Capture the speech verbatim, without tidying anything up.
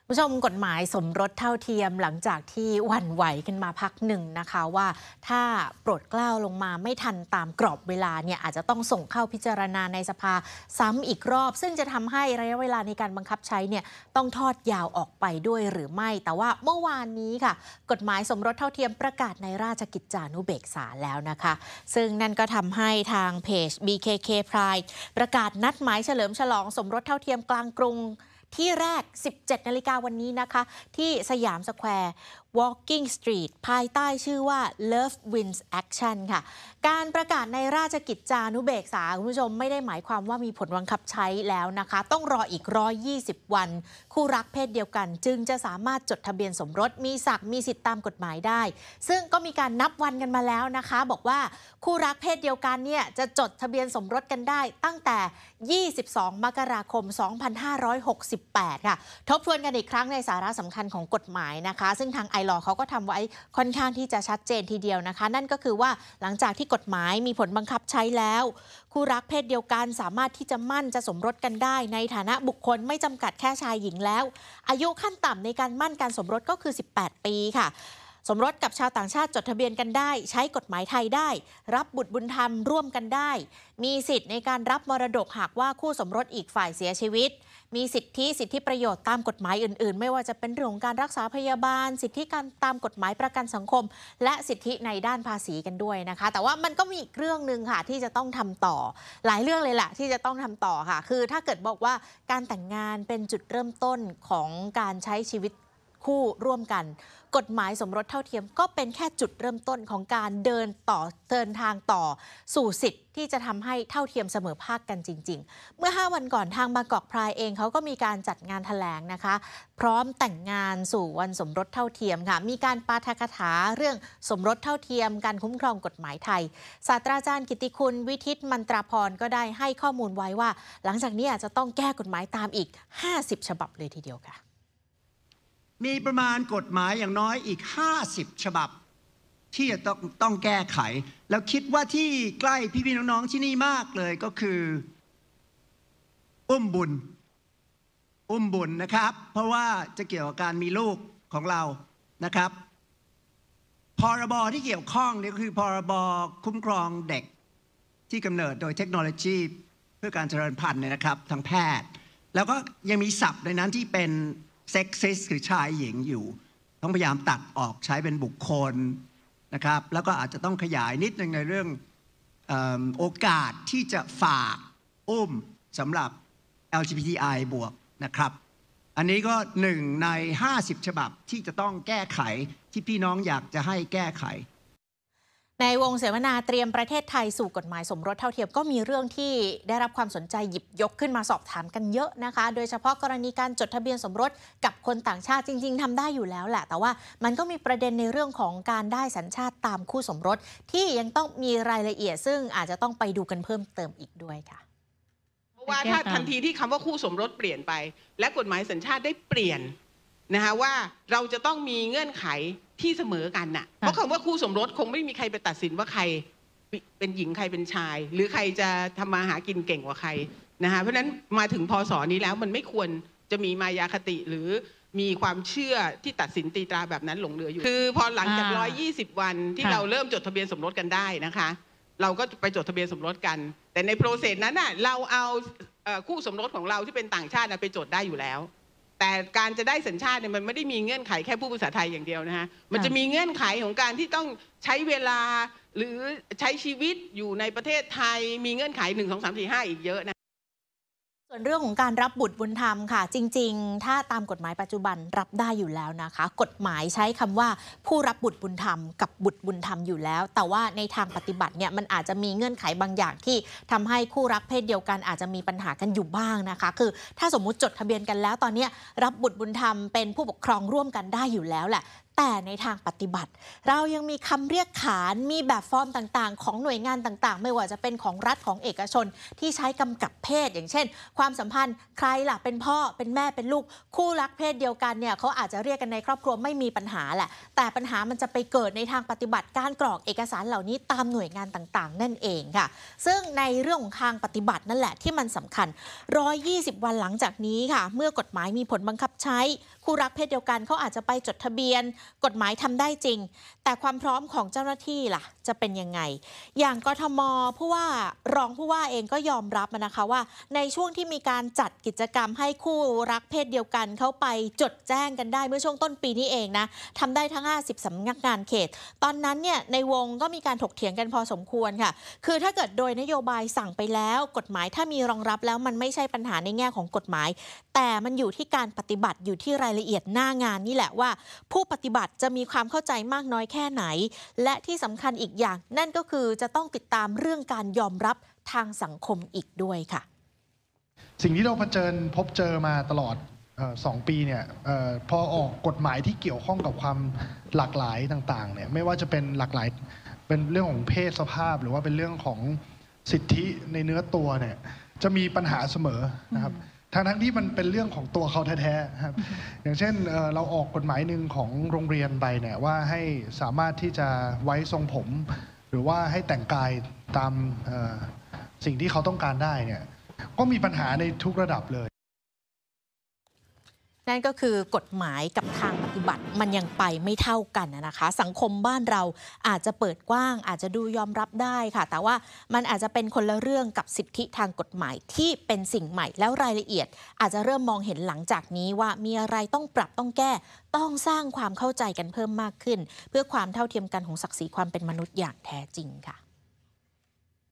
ผู้ชมกฎหมายสมรสเท่าเทียมหลังจากที่หวั่นไหวกันมาพักหนึ่งนะคะว่าถ้าโปรดเกล้าลงมาไม่ทันตามกรอบเวลาเนี่ยอาจจะต้องส่งเข้าพิจารณาในสภาซ้ำอีกรอบซึ่งจะทำให้ระยะเวลาในการบังคับใช้เนี่ยต้องทอดยาวออกไปด้วยหรือไม่แต่ว่าเมื่อวานนี้ค่ะกฎหมายสมรสเท่าเทียมประกาศในราชกิจจานุเบกษาแล้วนะคะซึ่งนั่นก็ทำให้ทางเพจ บี เค เค Pride ประกาศนัดหมายเฉลิมฉลองสมรสเท่าเทียมกลางกรุงที่แรก สิบเจ็ดนาฬิกาวันนี้นะคะที่สยามสแควร์ Walking Street ภายใต้ชื่อว่า Love Wins Action ค่ะการประกาศในราชกิจจานุเบกษาคุณผู้ชมไม่ได้หมายความว่ามีผลบังคับใช้แล้วนะคะต้องรออีกหนึ่งร้อยยี่สิบวันคู่รักเพศเดียวกันจึงจะสามารถจดทะเบียนสมรสมีศักดิ์มีสิทธิตามกฎหมายได้ซึ่งก็มีการนับวันกันมาแล้วนะคะบอกว่าคู่รักเพศเดียวกันเนี่ยจะจดทะเบียนสมรสกันได้ตั้งแต่ ยี่สิบสอง มกราคม สองพันห้าร้อยหกสิบแปด ค่ะทบทวนกันอีกครั้งในสาระสำคัญของกฎหมายนะคะซึ่งทางไอลอเขาก็ทำไว้ค่อนข้างที่จะชัดเจนทีเดียวนะคะนั่นก็คือว่าหลังจากที่กฎหมายมีผลบังคับใช้แล้วคู่รักเพศเดียวกันสามารถที่จะมั่นจะสมรสกันได้ในฐานะบุคคลไม่จำกัดแค่ชายหญิงแล้วอายุขั้นต่ำในการมั่นการสมรสก็คือสิบแปดปีค่ะสมรสกับชาวต่างชาติจดทะเบียนกันได้ใช้กฎหมายไทยได้รับบุตรบุญธรรมร่วมกันได้มีสิทธิ์ในการรับมรดกหากว่าคู่สมรสอีกฝ่ายเสียชีวิตมีสิทธิสิทธิประโยชน์ตามกฎหมายอื่นๆไม่ว่าจะเป็นเรื่องของการรักษาพยาบาลสิทธิการตามกฎหมายประกันสังคมและสิทธิในด้านภาษีกันด้วยนะคะแต่ว่ามันก็มีอีกเรื่องนึงค่ะที่จะต้องทำต่อหลายเรื่องเลยแหละที่จะต้องทำต่อค่ะคือถ้าเกิดบอกว่าการแต่งงานเป็นจุดเริ่มต้นของการใช้ชีวิตคู่ร่วมกันกฎหมายสมรสเท่าเทียมก็เป็นแค่จุดเริ่มต้นของการเดินต่อเดินทางต่อสู่สิทธิ์ที่จะทำให้เท่าเทียมเสมอภาคกันจริงๆเมื่อห้าวันก่อนทางบางกอกพรายเองเขาก็มีการจัดงานแถลงนะคะพร้อมแต่งงานสู่วันสมรสเท่าเทียมค่ะมีการปาฐกถาเรื่องสมรสเท่าเทียมการคุ้มครองกฎหมายไทยศาสตราจารย์กิตติคุณวิทิตมันตราพรก็ได้ให้ข้อมูลไว้ว่าหลังจากนี้อาจจะต้องแก้กฎหมายตามอีกห้าสิบฉบับเลยทีเดียวค่ะมีประมาณกฎหมายอย่างน้อยอีกห้าสิบฉบับที่จะต้องต้องแก้ไขแล้วคิดว่าที่ใกล้พี่ๆน้องๆที่นี่มากเลยก็คืออุ้มบุญอุ้มบุญนะครับเพราะว่าจะเกี่ยวกับการมีลูกของเรานะครับพรบที่เกี่ยวข้องนี่ก็คือพรบคุ้มครองเด็กที่กำเนิดโดยเทคโนโลยีเพื่อการเจริญพันธุ์เนี่ยนะครับทางแพทย์แล้วก็ยังมีศัพท์ในนั้นที่เป็นเซ็กซิสคือชายหญิงอยู่ต้องพยายามตัดออกใช้เป็นบุคคลนะครับแล้วก็อาจจะต้องขยายนิดนึงในเรื่องเอ่อโอกาสที่จะฝากอุ้มสำหรับ แอล จี บี ที ไอ บวกนะครับอันนี้ก็หนึ่งในห้าสิบฉบับที่จะต้องแก้ไขที่พี่น้องอยากจะให้แก้ไขในวงเสวนาเตรียมประเทศไทยสู่กฎหมายสมรสเท่าเทียมก็มีเรื่องที่ได้รับความสนใจหยิบยกขึ้นมาสอบถามกันเยอะนะคะโดยเฉพาะกรณีการจดทะเบียนสมรสกับคนต่างชาติจริงๆทำได้อยู่แล้วแหละแต่ว่ามันก็มีประเด็นในเรื่องของการได้สัญชาติตามคู่สมรสที่ยังต้องมีรายละเอียดซึ่งอาจจะต้องไปดูกันเพิ่มเติมอีกด้วยค่ะเพราะว่าถ้าทันทีที่คำว่าคู่สมรสเปลี่ยนไปและกฎหมายสัญชาติได้เปลี่ยนนะคะว่าเราจะต้องมีเงื่อนไขที่เสมอกันน่ะเพราะคำว่าคู่สมรสคงไม่มีใครไปตัดสินว่าใครเป็นหญิงใครเป็นชายหรือใครจะทำมาหากินเก่งกว่าใครนะคะเพราะฉะนั้นมาถึงพศนี้แล้วมันไม่ควรจะมีมายาคติหรือมีความเชื่อที่ตัดสินตีตราแบบนั้นหลงเหลืออยู่คือพอหลังจากหนึ่งร้อยยี่สิบวันที่เราเริ่มจดทะเบียนสมรสกันได้นะคะเราก็ไปจดทะเบียนสมรสกันแต่ในโปรเซสนั้นน่ะเราเอาคู่สมรสของเราที่เป็นต่างชาติไปจดได้อยู่แล้วแต่การจะได้สัญชาติเนี่ยมันไม่ได้มีเงื่อนไขแค่ผู้ภาษาไทยอย่างเดียวนะฮะมันจะมีเงื่อนไขของการที่ต้องใช้เวลาหรือใช้ชีวิตอยู่ในประเทศไทยมีเงื่อนไขหนึ่ง สอง สาม สี่ ห้าอีกเยอะนะส่วนเรื่องของการรับบุตรบุญธรรมค่ะจริงๆถ้าตามกฎหมายปัจจุบันรับได้อยู่แล้วนะคะกฎหมายใช้คำว่าผู้รับบุตรบุญธรรมกับบุตรบุญธรรมอยู่แล้วแต่ว่าในทางปฏิบัติเนี่ยมันอาจจะมีเงื่อนไขบางอย่างที่ทำให้คู่รักเพศเดียวกันอาจจะมีปัญหากันอยู่บ้างนะคะคือถ้าสมมุติจดทะเบียนกันแล้วตอนนี้รับบุตรบุญธรรมเป็นผู้ปกครองร่วมกันได้อยู่แล้วแหละแต่ในทางปฏิบัติเรายังมีคำเรียกขานมีแบบฟอร์มต่างๆของหน่วยงานต่างๆไม่ว่าจะเป็นของรัฐของเอกชนที่ใช้กำกับเพศอย่างเช่นความสัมพันธ์ใครล่ะเป็นพ่อเป็นแม่เป็นลูกคู่รักเพศเดียวกันเนี่ยเขาอาจจะเรียกกันในครอบครัวไม่มีปัญหาแหละแต่ปัญหามันจะไปเกิดในทางปฏิบัติการกรอกเอกสารเหล่านี้ตามหน่วยงานต่างๆนั่นเองค่ะซึ่งในเรื่องของทางปฏิบัตินั่นแหละที่มันสำคัญหนึ่งร้อยยี่สิบวันหลังจากนี้ค่ะเมื่อกฎหมายมีผลบังคับใช้คู่รักเพศเดียวกันเขาอาจจะไปจดทะเบียนกฎหมายทำได้จริงแต่ความพร้อมของเจ้าหน้าที่ล่ะจะเป็นยังไงอย่างกทมผู้ว่ารองผู้ว่าเองก็ยอมรับนะคะว่าในช่วงที่มีการจัดกิจกรรมให้คู่รักเพศเดียวกันเข้าไปจดแจ้งกันได้เมื่อช่วงต้นปีนี้เองนะทำได้ทั้งห้าสิบสำนักงานเขตตอนนั้นเนี่ยในวงก็มีการถกเถียงกันพอสมควรค่ะคือถ้าเกิดโดยนโยบายสั่งไปแล้วกฎหมายถ้ามีรองรับแล้วมันไม่ใช่ปัญหาในแง่ของกฎหมายแต่มันอยู่ที่การปฏิบัติอยู่ที่รายละเอียดหน้างานนี่แหละว่าผู้ปฏิบัติจะมีความเข้าใจมากน้อยแค่ไหนและที่สำคัญอีกอย่างนั่นก็คือจะต้องติดตามเรื่องการยอมรับทางสังคมอีกด้วยค่ะสิ่งที่เราเผชิญพบเจอมาตลอดสองปีเนี่ยออพอออกกฎหมายที่เกี่ยวข้องกับความหลากหลายต่างๆเนี่ยไม่ว่าจะเป็นหลากหลายเป็นเรื่องของเพศสภาพหรือว่าเป็นเรื่องของสิทธิในเนื้อตัวเนี่ยจะมีปัญหาเสมอนะครับทั้งทั้งที่มันเป็นเรื่องของตัวเขาแท้ๆครับอย่างเช่น เ, เราออกกฎหมายหนึ่งของโรงเรียนไปเนี่ยว่าให้สามารถที่จะไว้ทรงผมหรือว่าให้แต่งกายตามสิ่งที่เขาต้องการได้เนี่ยก็มีปัญหาในทุกระดับเลยนั่นก็คือกฎหมายกับทางปฏิบัติมันยังไปไม่เท่ากันนะคะสังคมบ้านเราอาจจะเปิดกว้างอาจจะดูยอมรับได้ค่ะแต่ว่ามันอาจจะเป็นคนละเรื่องกับสิทธิทางกฎหมายที่เป็นสิ่งใหม่แล้วรายละเอียดอาจจะเริ่มมองเห็นหลังจากนี้ว่ามีอะไรต้องปรับต้องแก้ต้องสร้างความเข้าใจกันเพิ่มมากขึ้นเพื่อความเท่าเทียมกันของศักดิ์ศรีความเป็นมนุษย์อย่างแท้จริงค่ะ